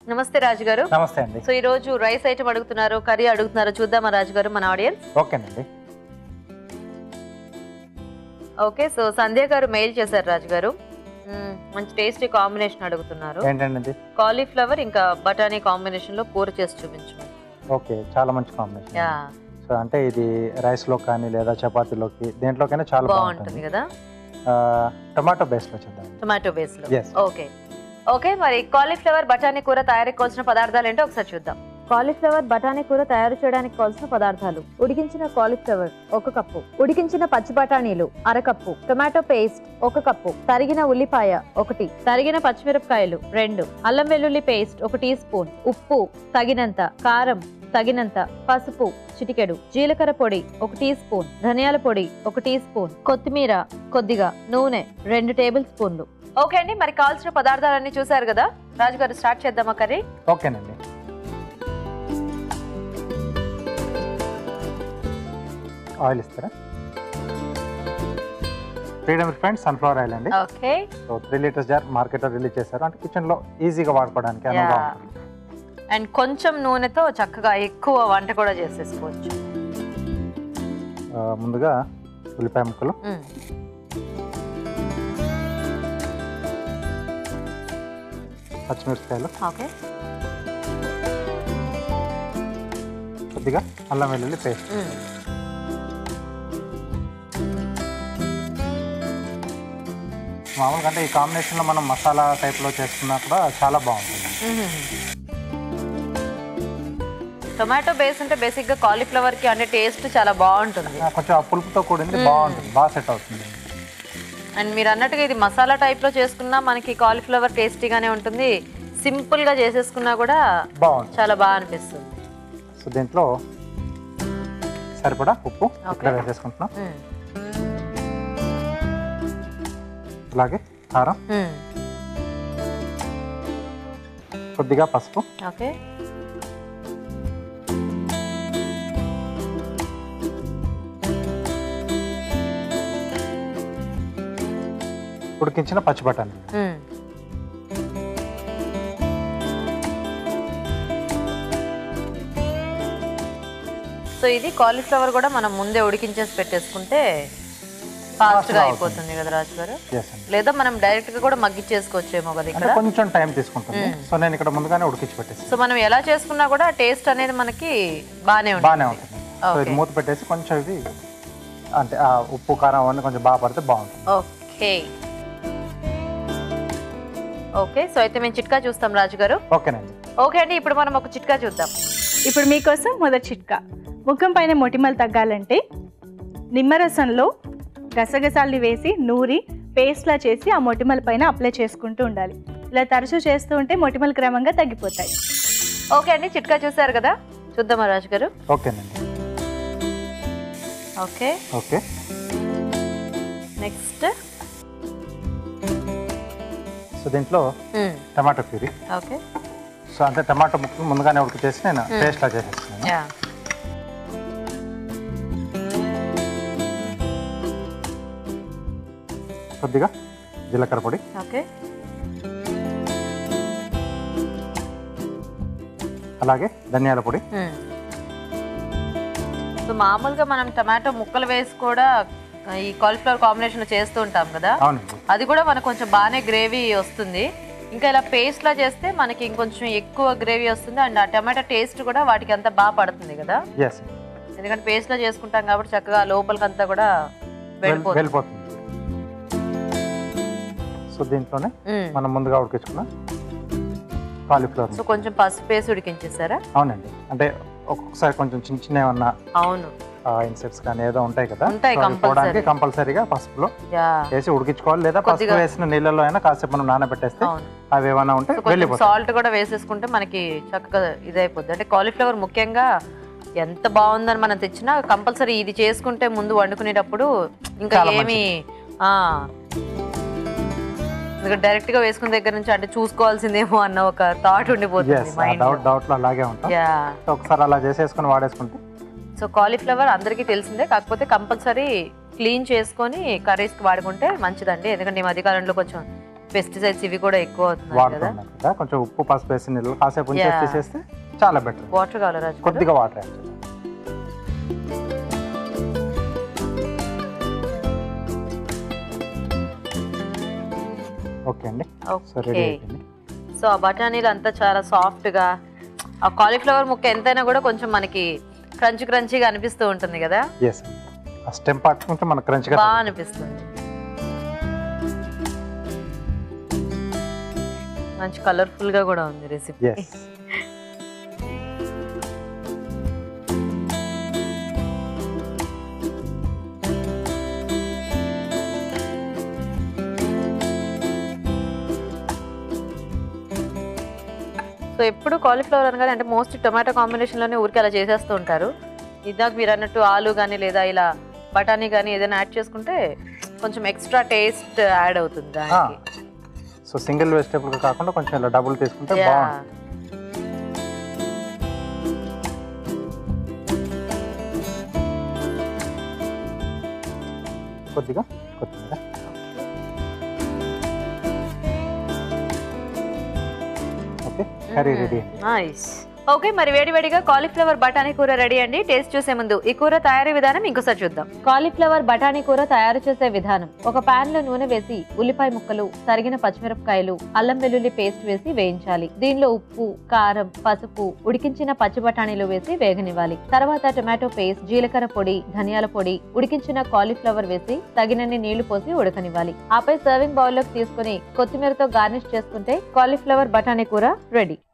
నమస్తే రాజు గారు. నమస్తే అండి. సో ఈ రోజు రైస్ ఐటమ్ అడుగుతున్నారు, కర్రీ అడుగుతున్నారు, చూద్దామా రాజు గారు మన ఆడియన్స్? ఓకేనండి. ఓకే, సో సంధ్య గారు మెయిల్ చేశారు రాజు గారు. మంచి టేస్టీ కాంబినేషన్ అడుగుతున్నారు. ఏంటండి? కాలీఫ్లవర్ ఇంకా బటానీ కాంబినేషన్ లో కూర చేసి చూపించు. ఓకే, చాలా మంచి కాంబినేషన్. యా, సో అంటే ఇది రైస్ లో కానీ లేదా చపాతీలోకి దేంట్లోకైనా చాలా బాగుంటుంది కదా. టమాటో బేస్ లో చేద్దాం. టొమాటో బేస్ లో. Yes. ఓకే ఓకే, మరి కాలీఫ్లవర్ బఠానీ కూర తయారీకి కావాల్సిన పదార్థాలు ఏంటో ఒకసారి చూద్దాం. కాలీఫ్లవర్ బఠానీ కూర తయారు చేయడానికి కావాల్సిన పదార్థాలు: ఉడికించిన కాలీఫ్లవర్ 1 కప్పు, ఉడికించిన పచ్చి బఠానీలు 1/2 కప్పు, టొమాటో పేస్ట్ 1 కప్పు, తరిగిన ఉల్లిపాయ 1, తరిగిన పచ్చిమిరపకాయలు 2, అల్లం వెల్లుల్లి పేస్ట్ 1 టీ స్పూన్, ఉప్పు తగినంత, కారం తగినంత, పసుపు చిటికెడు, జీలకర్ర పొడి 1 టీ స్పూన్, ధనియాల పొడి 1 టీ స్పూన్, కొత్తిమీర కొద్దిగా, నూనె 2 టేబుల్ స్పూన్లు. ఓకే అండి, మరి కావాల్సిన పదార్థాలన్నీ చూసారు కదా రాజు గారు, స్టార్ట్ చేద్దామా కర్రీ? ఓకేనండి. ఆయిల్ ఇస్తారా? ఫ్రీడమ్ రిఫైండ్ సన్ఫ్లవర్ ఆయిల్ అండి. ఓకే, సో 3 లీటర్స్ జార్ మార్కెట్లో రిలీజ్ చేశారు, అంటే కిచెన్ లో ఈజీగా వాడుకోవడానికి అనువుగా ఉంటుంది. అండ్ కొంచెం నూనెతో చక్కగా ఎక్కువ వంట కూడా చేసేసుకోవచ్చు. ముందుగా ఉల్లిపాయ ముక్కలు, పచ్చిమిరపకాయలు, ఓకే, కొద్దిగా అల్లం వెల్లుల్లి పేస్ట్. మామూలుగా అంటే ఈ కాంబినేషన్లో మనం మసాలా టైప్లో చేసుకున్నా కూడా చాలా బాగుంటుంది. టొమాటో బేస్ అంటే బేసిక్గా కాలీఫ్లవర్కి అంటే టేస్ట్ చాలా బాగుంటుంది. కొంచెం ఆ పులుపుతో కూడింది, బాగుంటుంది, బాగా సెట్ అవుతుంది. అండ్ మీరు అన్నట్టుగా ఇది మసాలా టైప్లో చేసుకున్నా మనకి కాలీఫ్లవర్ టేస్టీగానే ఉంటుంది, సింపుల్గా చేసేసుకున్నా కూడా బాగుంటుంది, చాలా బాగా అనిపిస్తుంది. సో దీంట్లో సరిపడా ఉప్పు ఇక్కడ వేసేసుకుంటున్నాం, అలాగే కారం, కొద్దిగా పసుపు, ఓకే, ఉడికించిన పచ్చి బఠానీ. సో ఇది కాలీఫ్లవర్ కూడా మనం ముందే ఉడికించేసి పెట్టేసుకుంటే ఫాస్ట్గా అయిపోతుంది కదా రాజు గారు. లేదా మనం డైరెక్ట్ గా కూడా మగ్గిచ్చేసుకోవచ్చేమో కదా, ఇక్కడ కొంచెం టైం తీసుకుంటుంది. సో నేను ఇక్కడ ముందుగానే ఉడికించి పెట్టేసి, సో మనం ఎలా చేసుకున్నా కూడా టేస్ట్ అనేది మనకి బాగానే ఉంటుంది. సో ఇది మూత పెట్టేసి కొంచెం ఇది అంటే ఆ ఉప్పు కారం అవన్నీ కొంచెం బాగా పడితే బాగుంటుంది. ఓకే ఓకే, సో అయితే మేము చిట్కా చూస్తాం రాజు గారు. ఓకేనండి. ఓకే అండి, ఇప్పుడు మనం ఒక చిట్కా చూద్దాం. ఇప్పుడు మీకోసం మొదటి చిట్కా: ముఖం పైన మొటిమలు తగ్గాలంటే నిమ్మరసంలో గసగసాల్ని వేసి నూరి పేస్ట్లా చేసి ఆ మొటిమల పైన అప్లై చేసుకుంటూ ఉండాలి. ఇలా తరచూ చేస్తూ ఉంటే మొటిమలు క్రమంగా తగ్గిపోతాయి. ఓకే అండి, చిట్కా చూసారు కదా, చూద్దామా రాజు గారు? ఓకేనండి. ఓకే ఓకే, నెక్స్ట్ సో దీంట్లో టమాటో ప్యూరీ. ఓకే, సో అంటే టమాటో ముక్కలు ముందుగానే ఉడికిచేసి నేను పేస్ట్లా చేసేస్తున్నాను. యా, కొద్దిగా జీలకర్ర పొడి, ఓకే, అలాగే ధనియాల పొడి. సో మామూలుగా మనం టమాటో ముక్కలు వేసి కూడా ఈ కాలీఫ్లవర్ కాంబినేషన్ చేస్తూ ఉంటాం కదా, అది కూడా మనకు కొంచెం బాగానే గ్రేవీ వస్తుంది. ఇంకా ఇలా పేస్ట్ లా చేస్తే మనకి ఇంకొంచెం ఎక్కువ గ్రేవీ వస్తుంది, అండ్ ఆ టమాటో టేస్ట్ కూడా వాటికి అంతా బాగా పడుతుంది కదా. ఎందుకంటే పేస్ట్ లా చేసుకుంటాం కాబట్టి చక్కగా లోపలికంతా కూడా వెళ్ళిపోతుంది. సో దీంట్లోనే మనం ముందుగా ఉడికించుకున్న కాలీఫ్లవర్. సో కొంచెం పసుపు వేసి ఉడికించేసారా? అవునండి, అంటే ఒక్కొక్కసారి కొంచెం చిన్న చిన్న ఏమన్నా అవును ఇన్సెక్ట్స్ కానీ ఏదో ఉంటాయి కదా, పోవడానికి కంపల్సరీగా పసుపులో వేసి ఉడికించుకోవాలి, లేదా పసుపు వేసిన నీళ్ళలో అయినా కాసేపు మనం నానబెట్టేస్తే అవి ఏమైనా ఉంటే వెళ్ళిపోతాయి. సాల్ట్ కూడా వేసేసుకుంటే మనకి చక్కగా ఇదైపోద్ది. అంటే కాలీఫ్లవర్ ముఖ్యంగా ఎంత బాగుందని మనం తెచ్చినా కంపల్సరీ ఇది చేసుకుంటే ముందు వండుకునేటప్పుడు ఇంకా ఏమి డైరెక్ట్ గా వేసుకున్న దగ్గర నుంచి అంటే చూసుకోవాల్సిందేమో అన్న ఒక థాట్ ఉండిపోతుంది మైండ్ లో. డౌట్ లో అలాగే ఉంటాం. ఒకసారి అలా చేసేసుకుని వాడేసుకుంటే. సో కాలీఫ్లవర్ అందరికీ తెలిసిందే, కాకపోతే కంపల్సరీ క్లీన్ చేసుకొని కర్రీస్కి వాడుకుంటే మంచిదండి. ఎందుకంటే ఈ మధ్యకాలంలో కొంచెం పెస్టిసైడ్స్ ఇవి కూడా ఎక్కువ అవుతున్నాయి కదా. వాడుతున్నాం కదా, కొంచెం ఉప్పు పసుపు వేసి నీళ్ళు కాసేపు ఉంచేసి తీసేస్తే చాలా బెటర్. వాటర్ కావాలి రాజు, కొద్దిగా వాటర్ యాడ్ చేయాలి. ఓకే అండి, సో రెడీ అయిపోయింది. సో ఆ బఠానీలు అంతా చాలా సాఫ్ట్ గా, ఆ కాలీఫ్లవర్ ముక్క ఎంతైనా కూడా కొంచెం మనకి క్రంచీగా అనిపిస్తూ ఉంటుంది కదా. ఎస్, ఆ స్టెమ్ పార్ట్ కొంచెం మనకు క్రంచిగా బాగా అనిపిస్తుంది. మంచి కలర్ఫుల్ గా కూడా ఉంది రెసిపీ. ఎస్. సో ఎప్పుడు కాలీఫ్లవర్ అనగానే అంటే మోస్ట్ టొమాటో కాంబినేషన్ లోనే ఊరికి అలా చేసేస్తూ ఉంటారు. ఇందాక మీరు అన్నట్టు ఆలు కానీ లేదా ఇలా బఠానీ కానీ ఏదైనా యాడ్ చేసుకుంటే కొంచెం ఎక్స్ట్రా టేస్ట్ యాడ్ అవుతుంది దానికి. సో సింగిల్ వెజిటేబుల్ కాకుండా కొంచెం ఇలా డబుల్ తీసుకుంటే బాగుంటుంది. కొద్దిగా కొత్తిమీర. Okay, curry ready. Nice. Okay, మరి వేడివేడిగా కాలీఫ్లవర్ బఠానీ కూర రెడీ అండి. టేస్ట్ చూసే ముందు ఈ కూర తయారీ విధానం ఇంకోసారి చూద్దాం. కాలీఫ్లవర్ బఠానీ కూర తయారు చేసే విధానం: ఒక పాన్ లో నూనె వేసి ఉల్లిపాయ ముక్కలు, తరిగిన పచ్చిమిరపకాయలు, అల్లం వెల్లుల్లి పేస్ట్ వేసి వేయించాలి. దీనిలో ఉప్పు, కారం, పసుపు, ఉడికించిన పచ్చి బఠానీలు వేసి వేగనివ్వాలి. తర్వాత టొమాటో పేస్ట్, జీలకర్ర పొడి, ధనియాల పొడి, ఉడికించిన కాలీఫ్లవర్ వేసి తగినన్ని నీళ్లు పోసి ఉడకనివ్వాలి. ఆపై సర్వింగ్ బౌల్ లోకి తీసుకుని కొత్తిమీరతో గార్నిష్ చేసుకుంటే కాలీఫ్లవర్ బఠానీ కూర రెడీ.